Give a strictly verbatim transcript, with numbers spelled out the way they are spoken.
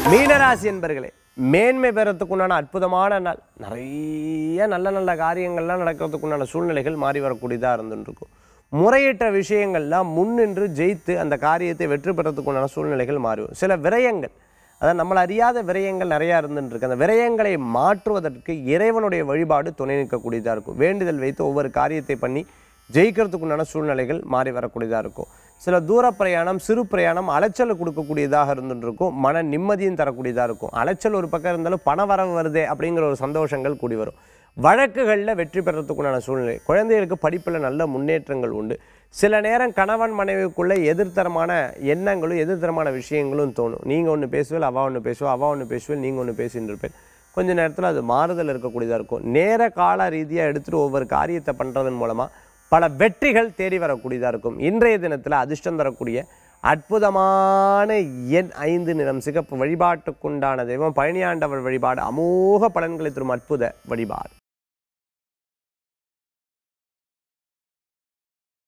மீனராசி என்பர்களே, மேன்மை பெறத்துக்குண்டான அற்புதமான நாள். நிறைய நல்ல நல்ல காரியங்கள்லாம் நடக்கிறதுக்குண்டான சூழ்நிலைகள் மாறி வரக்கூடியதாக இருந்துருக்கும். முறையற்ற விஷயங்கள்லாம் முன்னின்று ஜெயித்து அந்த காரியத்தை வெற்றி பெறத்துக்குண்டான சூழ்நிலைகள் மாறும். சில விரயங்கள், அதாவது நம்மளை அறியாத விரயங்கள் நிறையா இருந்துருக்கு. அந்த விரயங்களை மாற்றுவதற்கு இறைவனுடைய வழிபாடு துணை நிற்கக்கூடியதாக இருக்கும். வேண்டுதல் வைத்து ஒவ்வொரு காரியத்தை பண்ணி ஜெயிக்கிறதுக்குண்டான சூழ்நிலைகள் மாறி வரக்கூடியதாக இருக்கும். சில தூர பிரயாணம், சிறு பிரயாணம் அலைச்சல் கொடுக்கக்கூடியதாக இருந்துருக்கும். மன நிம்மதியும் தரக்கூடியதாக இருக்கும். அலைச்சல் ஒரு பக்கம் இருந்தாலும் பண வரவு வருதே அப்படிங்கிற ஒரு சந்தோஷங்கள் கூடி வரும். வழக்குகளில் வெற்றி பெறத்துக்குண்டான சூழ்நிலை, குழந்தைகளுக்கு படிப்பில் நல்ல முன்னேற்றங்கள் உண்டு. சில நேரம் கணவன் மனைவிக்குள்ளே எதிர்த்தரமான எண்ணங்களும் எதிர்த்தரமான விஷயங்களும் தோணும். நீங்கள் ஒன்று பேசுவேல், அவள் ஒன்று பேசுவோம், அவள் ஒன்று பேசுவேல், நீங்கள் ஒன்று பேசின்னு இருப்பேன். கொஞ்சம் நேரத்தில் அது மாறுதல் இருக்கக்கூடியதாக இருக்கும். நேர கால ரீதியாக எடுத்துகிட்டு ஒவ்வொரு காரியத்தை பண்ணுறதன் மூலமாக பல வெற்றிகள் தேடி வரக்கூடியதாக இருக்கும். இன்றைய தினத்தில் அதிர்ஷ்டம் தரக்கூடிய அற்புதமான எண் ஐந்து, நிறம் சிகப்பு. வழிபாட்டுக்குண்டான தெய்வம் பழனியாண்டவர் வழிபாடு அமோக பலன்களை தரும் அற்புத வழிபாடு.